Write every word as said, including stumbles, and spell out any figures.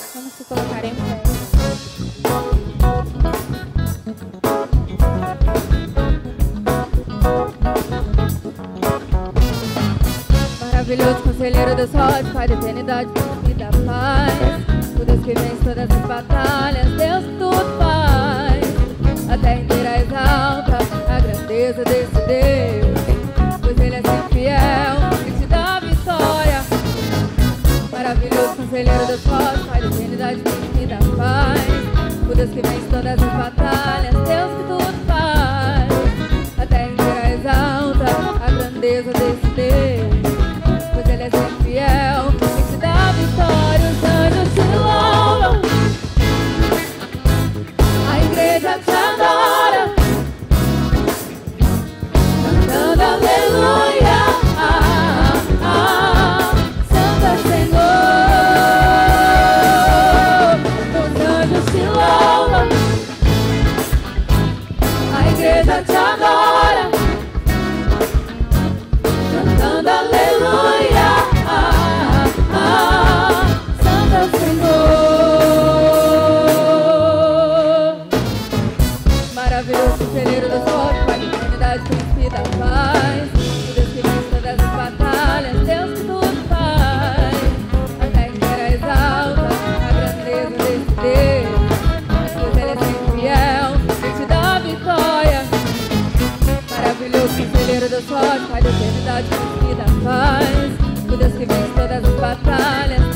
Vamos se colocar em pé. Maravilhoso conselheiro Deus forte, Pai da eternidade, príncipe da paz, o Deus que vence todas as batalhas, Deus que tudo faz. A terra inteira exalta a grandeza desse Deus, pois Ele é sempre fiel e te dá a vitória. Maravilhoso conselheiro Deus forte, Pai da eternidade, príncipe da paz, o Deus que vence todas as batalhas, Deus que tudo faz. A terra inteira exalta a grandeza desse Deus, pois Ele é sempre fiel e te dá a vitória. Os anjos te louvam, a igreja te adora, cantando aleluia. Ah, ah, Santo é o Senhor. Os anjos te louvam, a igreja te adora, cantando aleluia. Ah, ah, Santo é o Senhor. Maravilhoso conselheiro Deus forte, Pai da eternidade, príncipe da paz, o Deus que vence todas as batalhas, Deus que tudo faz. A terra inteira exalta a grandeza desse Deus, pois Ele é sempre fiel e te dá a vitória. Maravilhoso conselheiro Deus forte, Pai da eternidade, príncipe da paz, o Deus que vence todas as batalhas,